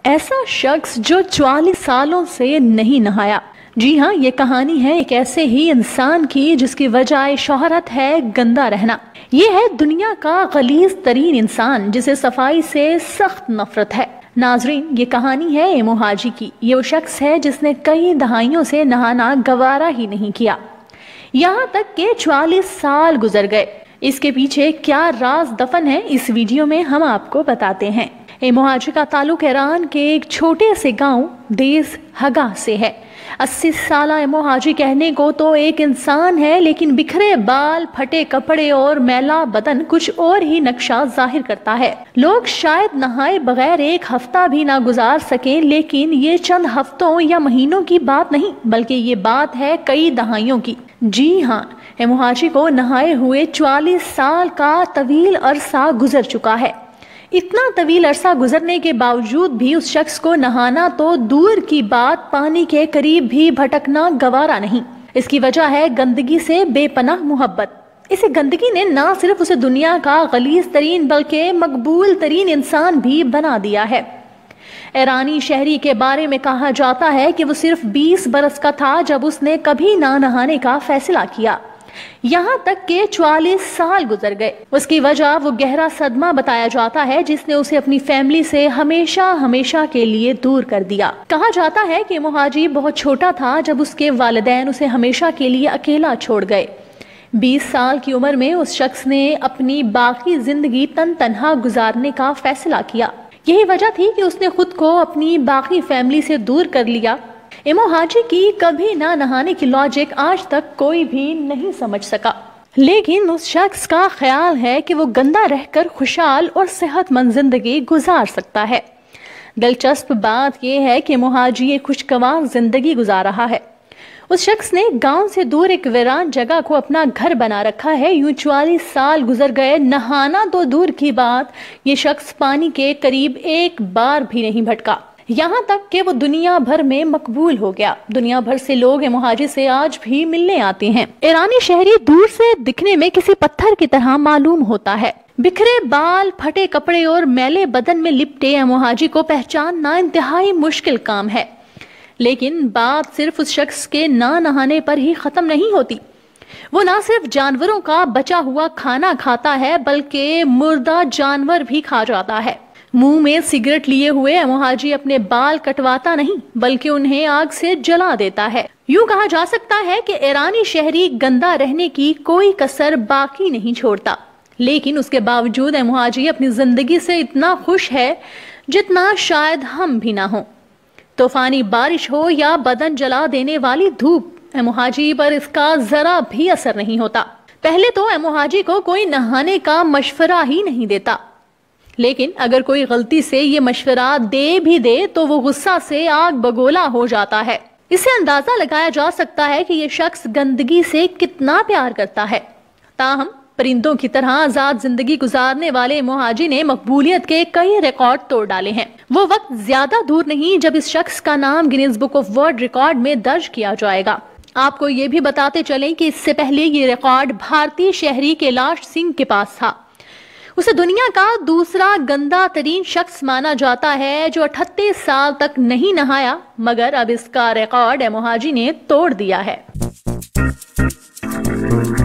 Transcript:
ایسا شخص جو 44 سالوں سے نہیں نہایا۔ جی ہاں، یہ کہانی ہے ایک ایسے ہی انسان کی جس کی وجہ شہرت ہے گندا رہنا۔ یہ ہے دنیا کا غلیظ ترین انسان جسے صفائی سے سخت نفرت ہے۔ ناظرین، یہ کہانی ہے ایمو حاجی کی۔ یہ وہ شخص ہے جس نے کئی دہائیوں سے نہانا گوارا ہی نہیں کیا، یہاں تک کہ 44 سال گزر گئے۔ اس کے پیچھے کیا راز دفن ہے، اس ویڈیو میں ہم آپ کو بتاتے ہیں۔ ایمو حاجی کا تعلق ایران کے ایک چھوٹے سے گاؤں دیز ہگا سے ہے۔ 80 سالہ ایمو حاجی کہنے کو تو ایک انسان ہے، لیکن بکھرے بال، پھٹے کپڑے اور میلا بدن کچھ اور ہی نقشہ ظاہر کرتا ہے۔ لوگ شاید نہائے بغیر ایک ہفتہ بھی نہ گزار سکیں، لیکن یہ چند ہفتوں یا مہینوں کی بات نہیں، بلکہ یہ بات ہے کئی دہائیوں کی۔ جی ہاں، ایمو حاجی کو نہائے ہوئے 44 سال کا طویل عرصہ گزر چکا ہے۔ اتنا طویل عرصہ گزرنے کے باوجود بھی اس شخص کو نہانا تو دور کی بات، پانی کے قریب بھی بھٹکنا گوارا نہیں۔ اس کی وجہ ہے گندگی سے بے پناہ محبت۔ اسے گندگی نے نہ صرف اسے دنیا کا غلیظ ترین بلکہ مقبول ترین انسان بھی بنا دیا ہے۔ ایرانی شہری کے بارے میں کہا جاتا ہے کہ وہ صرف 20 برس کا تھا جب اس نے کبھی نہ نہانے کا فیصلہ کیا، یہاں تک کہ 44 سال گزر گئے۔ اس کی وجہ وہ گہرا صدمہ بتایا جاتا ہے جس نے اسے اپنی فیملی سے ہمیشہ کے لیے دور کر دیا۔ کہا جاتا ہے کہ ایمو حاجی بہت چھوٹا تھا جب اس کے والدین اسے ہمیشہ کے لیے اکیلا چھوڑ گئے۔ 20 سال کی عمر میں اس شخص نے اپنی باقی زندگی تنہا گزارنے کا فیصلہ کیا۔ یہی وجہ تھی کہ اس نے خود کو اپنی باقی فیملی سے دور کر لیا۔ ایمو حاجی کی کبھی نہ نہانے کی لاجک آج تک کوئی بھی نہیں سمجھ سکا، لیکن اس شخص کا خیال ہے کہ وہ گندا رہ کر خوشحال اور صحت مند زندگی گزار سکتا ہے۔ دلچسپ بات یہ ہے کہ ایمو حاجی ایک خوشگوار زندگی گزار رہا ہے۔ اس شخص نے گاؤں سے دور ایک ویران جگہ کو اپنا گھر بنا رکھا ہے۔ یوں 44 سال گزر گئے، نہانا تو دور کی بات، یہ شخص پانی کے قریب ایک بار بھی نہیں بھٹکا، یہاں تک کہ وہ دنیا بھر میں مقبول ہو گیا۔ دنیا بھر سے لوگ ایمو حاجی سے آج بھی ملنے آتے ہیں۔ ایرانی شہری دور سے دکھنے میں کسی پتھر کی طرح معلوم ہوتا ہے۔ بکھرے بال، پھٹے کپڑے اور میلے بدن میں لپٹے ایمو حاجی کو پہچاننا انتہائی مشکل کام ہے، لیکن بات صرف اس شخص کے نہ نہانے پر ہی ختم نہیں ہوتی۔ وہ نہ صرف جانوروں کا بچا ہوا کھانا کھاتا ہے بلکہ مردہ جانور بھی کھا جاتا ہے۔ منہ میں سگریٹ لیے ہوئے ایمو حاجی اپنے بال کٹواتا نہیں بلکہ انہیں آگ سے جلا دیتا ہے۔ یوں کہا جا سکتا ہے کہ ایرانی شہری گندا رہنے کی کوئی کسر باقی نہیں چھوڑتا، لیکن اس کے باوجود ایمو حاجی اپنی زندگی سے اتنا خوش ہے جتنا شاید ہم بھی نہ ہوں۔ طوفانی بارش ہو یا بدن جلا دینے والی دھوپ، ایمو حاجی پر اس کا ذرا بھی اثر نہیں ہوتا۔ پہلے تو ایمو حاجی کو کوئی نہانے کا مشورہ ہی نہیں دیتا، لیکن اگر کوئی غلطی سے یہ مشورہ دے بھی دے تو وہ غصہ سے آگ بگولا ہو جاتا ہے۔ اس سے اندازہ لگایا جا سکتا ہے کہ یہ شخص گندگی سے کتنا پیار کرتا ہے۔ تاہم پرندوں کی طرح آزاد زندگی گزارنے والے ایمو حاجی نے مقبولیت کے کئی ریکارڈ توڑ ڈالے ہیں۔ وہ وقت زیادہ دور نہیں جب اس شخص کا نام Guinness book of world record میں درج کیا جائے گا۔ آپ کو یہ بھی بتاتے چلیں کہ اس سے پہلے یہ ریکارڈ بھارتی شہری کیلاش سنگھ کے پاس تھا۔ اسے دنیا کا دوسرا گندا ترین شخص مانا جاتا ہے جو 38 سال تک نہیں نہایا، مگر اب اس کا ریکارڈ ایمو حاجی نے توڑ دیا ہے۔